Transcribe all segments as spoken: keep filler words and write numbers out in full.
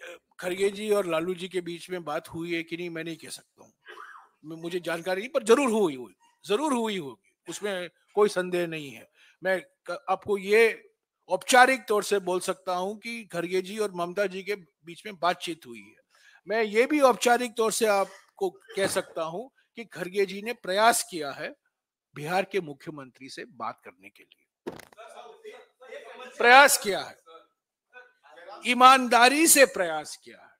खरगे जी और लालू जी के बीच में बात हुई है कि नहीं मैं नहीं कह सकता हूँ, मुझे जानकारी नहीं, पर जरूर हुई हुई जरूर हुई होगी, उसमें कोई संदेह नहीं है। मैं आपको ये औपचारिक तौर से बोल सकता हूं कि खरगे जी और ममता जी के बीच में बातचीत हुई है। मैं ये भी औपचारिक तौर से आपको कह सकता हूं कि खरगे जी ने प्रयास किया है बिहार के मुख्यमंत्री से बात करने के लिए, प्रयास किया है, ईमानदारी से प्रयास किया है,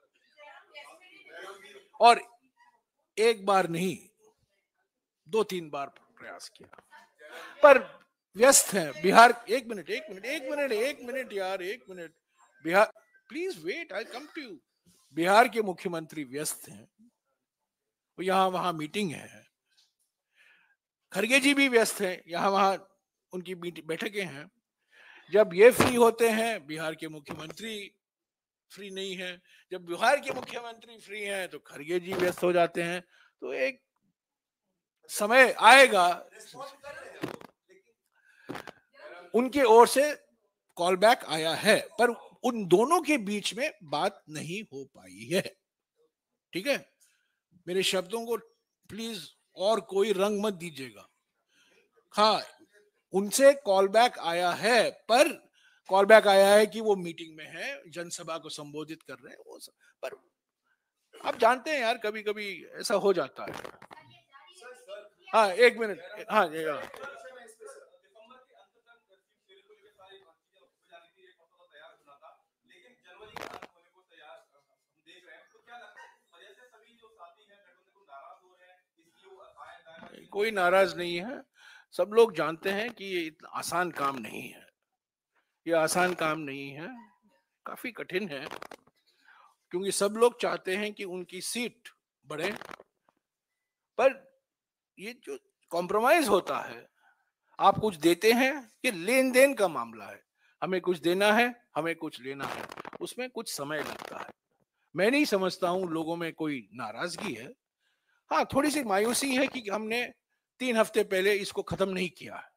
और एक बार नहीं दो तीन बार प्रयास किया, पर व्यस्त है बिहार। एक मिनट एक मिनट एक मिनट एक मिनट यार, एक minute. Bihar, please wait, I come to you. Bihar के मुख्यमंत्री व्यस्त हैं, वो यहां वहां मीटिंग है। खरगे जी भी व्यस्त हैं, यहां वहां उनकी बैठकें हैं। जब ये फ्री होते हैं, बिहार के मुख्यमंत्री फ्री नहीं है। जब बिहार के मुख्यमंत्री फ्री हैं तो खरगे जी व्यस्त हो जाते हैं। तो एक समय आएगा, उनके ओर से कॉल बैक आया है, पर उन दोनों के बीच में बात नहीं हो पाई है। ठीक है, मेरे शब्दों को प्लीज और कोई रंग मत दीजिएगा। हाँ, उनसे कॉल बैक आया है, पर कॉल बैक आया है कि वो मीटिंग में है, जनसभा को संबोधित कर रहे हैं वो सब, पर आप जानते हैं यार, कभी कभी ऐसा हो जाता है। हाँ एक मिनट, हाँ हाँ कोई नाराज नहीं है। सब लोग जानते हैं कि ये इतना आसान काम नहीं है, ये आसान काम नहीं है, काफी कठिन है, क्योंकि सब लोग चाहते हैं कि उनकी सीट बढ़े। पर ये जो कॉम्प्रोमाइज होता है, आप कुछ देते हैं, ये लेन देन का मामला है, हमें कुछ देना है, हमें कुछ लेना है, उसमें कुछ समय लगता है। मैं नहीं समझता हूं लोगों में कोई नाराजगी है। हाँ, थोड़ी सी मायूसी है कि हमने तीन हफ्ते पहले इसको खत्म नहीं किया है।